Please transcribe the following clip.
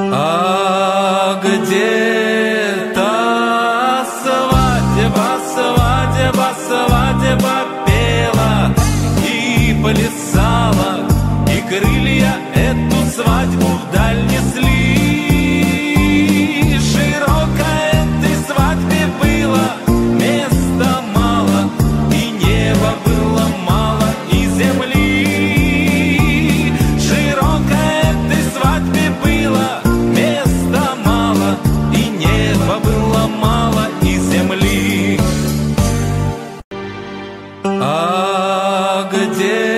А где-то свадьба, свадьба, свадьба пела и плясала, и крылья эту свадьбу вдаль несли. Широкой этой свадьбе было места мало, и неба было мало, и земли. Широкой этой свадьбе было места мало, и неба было мало, и земли. А где